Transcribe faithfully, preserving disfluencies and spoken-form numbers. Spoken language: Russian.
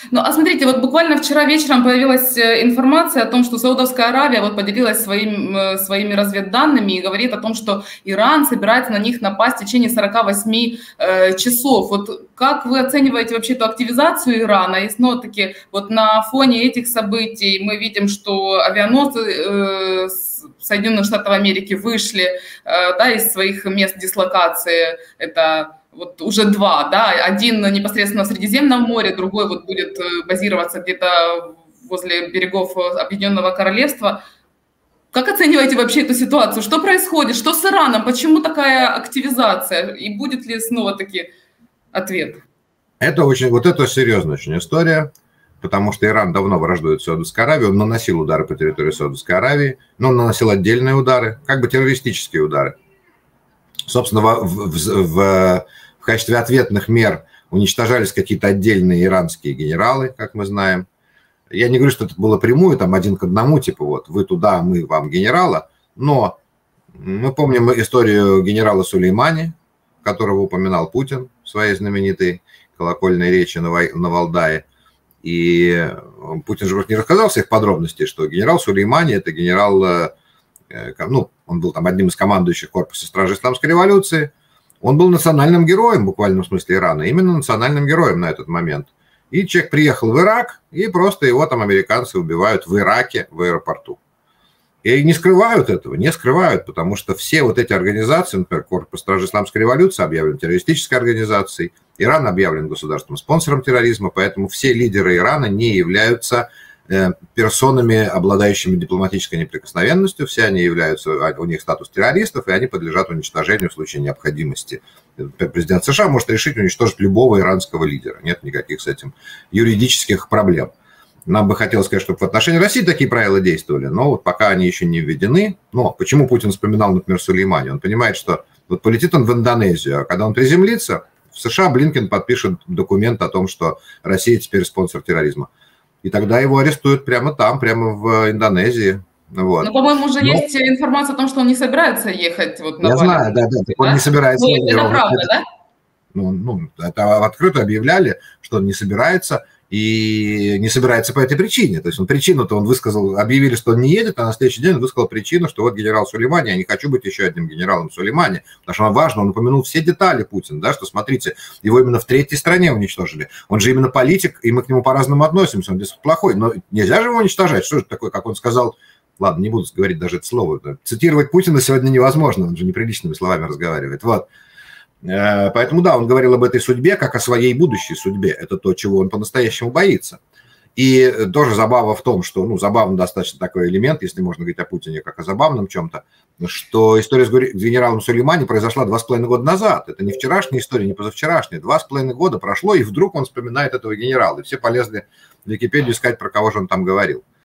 Ну, а смотрите, вот буквально вчера вечером появилась э, информация о том, что Саудовская Аравия вот поделилась своим, э, своими разведданными и говорит о том, что Иран собирается на них напасть в течение сорока восьми э, часов. Вот как вы оцениваете вообще эту активизацию Ирана? И снова-таки вот на фоне этих событий мы видим, что авианосцы э, Соединенных Штатов Америки вышли э, да, из своих мест дислокации. Это вот уже два, да, один непосредственно в Средиземном море, другой вот будет базироваться где-то возле берегов Объединенного Королевства. Как оцениваете вообще эту ситуацию? Что происходит? Что с Ираном? Почему такая активизация? И будет ли снова-таки ответ? Это очень, вот это серьезная очень история, потому что Иран давно враждует с Саудовской Аравией, он наносил удары по территории Саудовской Аравии, но он наносил отдельные удары, как бы террористические удары. Собственно, в, в, в, в качестве ответных мер уничтожались какие-то отдельные иранские генералы, как мы знаем. Я не говорю, что это было прямую, там один к одному, типа вот вы туда, мы вам генерала, но мы помним историю генерала Сулеймани, которого упоминал Путин в своей знаменитой колокольной речи на, на Валдае. И Путин же не рассказал всех подробностей, что генерал Сулеймани – это генерал, ну, он был там одним из командующих корпуса Стражи Исламской революции. Он был национальным героем, в буквальном смысле, Ирана, именно национальным героем на этот момент. И человек приехал в Ирак, и просто его там американцы убивают в Ираке, в аэропорту. И не скрывают этого, не скрывают, потому что все вот эти организации, например, Корпус Стражи Исламской революции объявлен террористической организацией, Иран объявлен государственным спонсором терроризма, поэтому все лидеры Ирана не являются персонами, обладающими дипломатической неприкосновенностью, все они являются, у них статус террористов, и они подлежат уничтожению в случае необходимости. Президент США может решить уничтожить любого иранского лидера, нет никаких с этим юридических проблем. Нам бы хотелось сказать, чтобы в отношении России такие правила действовали, но вот пока они еще не введены. Но почему Путин вспоминал, например, Сулеймани? Он понимает, что вот полетит он в Индонезию, а когда он приземлится, в США Блинкен подпишет документ о том, что Россия теперь спонсор терроризма. И тогда его арестуют прямо там, прямо в Индонезии. Вот. Ну, по-моему, уже Но... есть информация о том, что он не собирается ехать. Вот на Я Бали. знаю, да, да, да, он не собирается. Ну, это правда, это, да? Ну, ну, это открыто объявляли, что он не собирается, и не собирается по этой причине. То есть он причину-то он высказал, объявили, что он не едет, а на следующий день он высказал причину, что вот генерал Сулеймани, я не хочу быть еще одним генералом Сулеймани, потому что он важно, он упомянул все детали Путин, да, что смотрите, его именно в третьей стране уничтожили. Он же именно политик, и мы к нему по-разному относимся, он здесь плохой, но нельзя же его уничтожать. Что же такое, как он сказал, ладно, не буду говорить даже это слово, да. Цитировать Путина сегодня невозможно, он же неприличными словами разговаривает, вот. Поэтому, да, он говорил об этой судьбе, как о своей будущей судьбе. Это то, чего он по-настоящему боится. И тоже забава в том, что, ну, забавный достаточно такой элемент, если можно говорить о Путине как о забавном чем-то, что история с генералом Сулеймани произошла два с половиной года назад. Это не вчерашняя история, не позавчерашняя. Два с половиной года прошло, и вдруг он вспоминает этого генерала. И все полезли в Википедию искать, про кого же он там говорил.